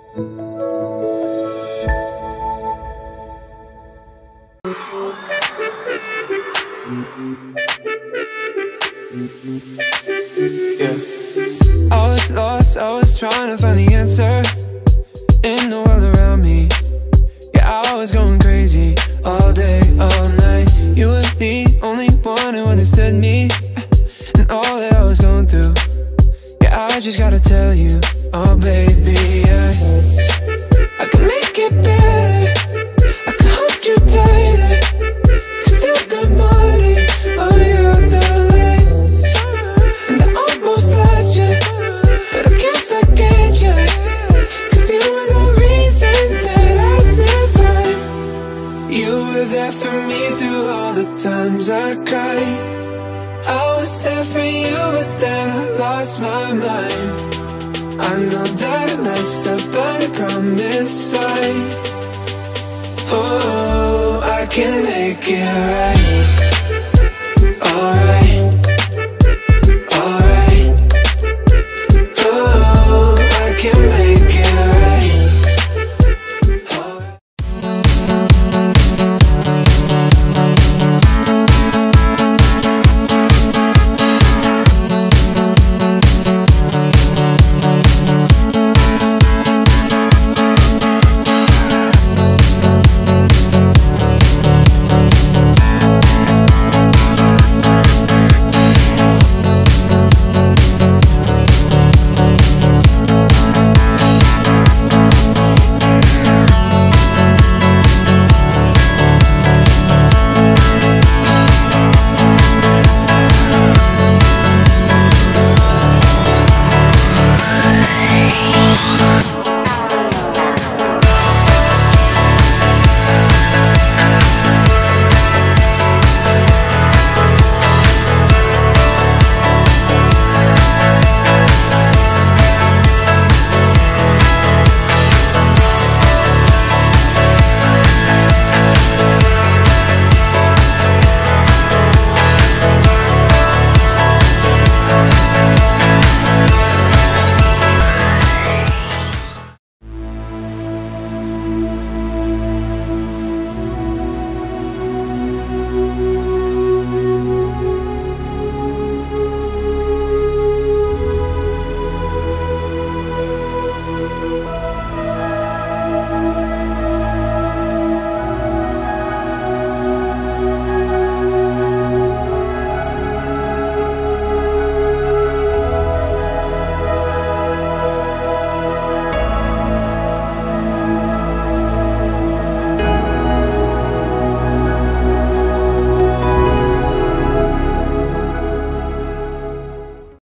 Yeah. I was lost, I was trying to find the answer in the world around me. Yeah, I was going crazy all day, all night. You were the only one who understood me and all that I was going through. Yeah, I just gotta tell you, oh baby, I can make it better, I can hold you tighter, I still got money, oh you're the light. And I almost lost you, but I can't forget you, 'cause you were the reason that I survived. You were there for me through all the times I cried. I was there for you, but then I lost my mind. I know that I messed up, but I promise oh, I can make it right.